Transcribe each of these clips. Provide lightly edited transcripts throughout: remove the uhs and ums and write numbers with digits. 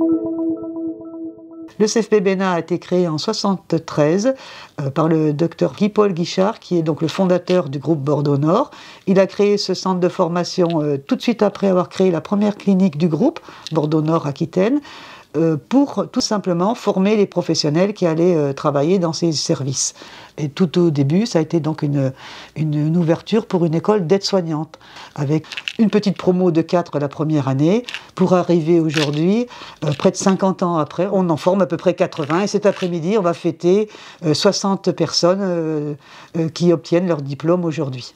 Le CFP Bénin a été créé en 1973 par le docteur Guy-Paul Guichard, qui est donc le fondateur du groupe Bordeaux Nord. Il a créé ce centre de formation tout de suite après avoir créé la première clinique du groupe, Bordeaux Nord Aquitaine, pour tout simplement former les professionnels qui allaient travailler dans ces services. Et tout au début, ça a été donc une ouverture pour une école d'aide-soignante, avec une petite promo de 4 la première année, pour arriver aujourd'hui, près de 50 ans après, on en forme à peu près 80, et cet après-midi, on va fêter 60 personnes qui obtiennent leur diplôme aujourd'hui.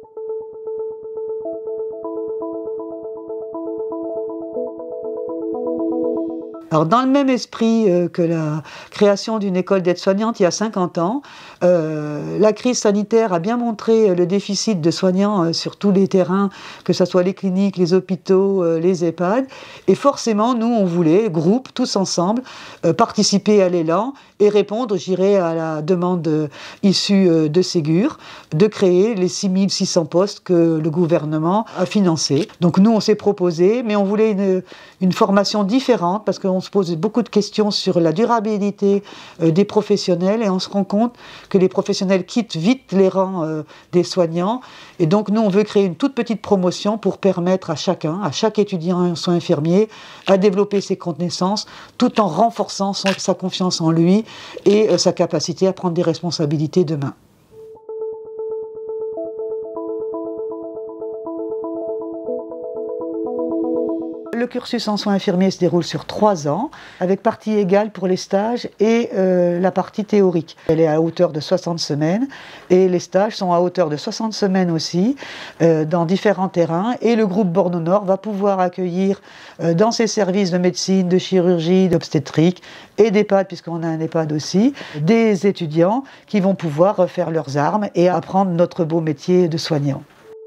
Alors, dans le même esprit que la création d'une école d'aide-soignante il y a 50 ans, la crise sanitaire a bien montré le déficit de soignants sur tous les terrains, que ce soit les cliniques, les hôpitaux, les EHPAD. Et forcément, nous, on voulait, groupe, tous ensemble, participer à l'élan et répondre, j'irai, à la demande issue de Ségur, de créer les 6600 postes que le gouvernement a financés. Donc nous, on s'est proposé, mais on voulait une formation différente, parce qu'on se pose beaucoup de questions sur la durabilité des professionnels, et on se rend compte que les professionnels quittent vite les rangs des soignants. Et donc nous, on veut créer une toute petite promotion pour permettre à chacun, à chaque étudiant en soins infirmiers, à développer ses connaissances, tout en renforçant sa confiance en lui et sa capacité à prendre des responsabilités demain. Le cursus en soins infirmiers se déroule sur 3 ans, avec partie égale pour les stages et la partie théorique. Elle est à hauteur de 60 semaines, et les stages sont à hauteur de 60 semaines aussi, dans différents terrains. Et le groupe Bordeaux Nord va pouvoir accueillir dans ses services de médecine, de chirurgie, d'obstétrique et d'EHPAD, puisqu'on a un EHPAD aussi, des étudiants qui vont pouvoir refaire leurs armes et apprendre notre beau métier de soignant.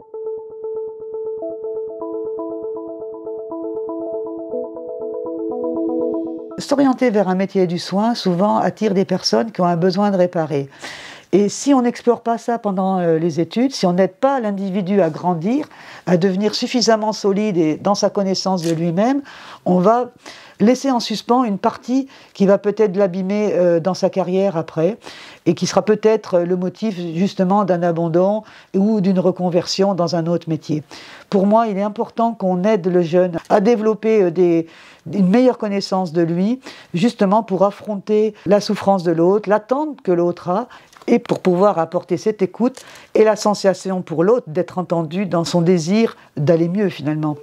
S'orienter vers un métier du soin, souvent, attire des personnes qui ont un besoin de réparer. Et si on n'explore pas ça pendant les études, si on n'aide pas l'individu à grandir, à devenir suffisamment solide et dans sa connaissance de lui-même, on va laisser en suspens une partie qui va peut-être l'abîmer dans sa carrière après, et qui sera peut-être le motif justement d'un abandon ou d'une reconversion dans un autre métier. Pour moi, il est important qu'on aide le jeune à développer une meilleure connaissance de lui, justement pour affronter la souffrance de l'autre, l'attente que l'autre a, et pour pouvoir apporter cette écoute et la sensation pour l'autre d'être entendu dans son désir d'aller mieux finalement.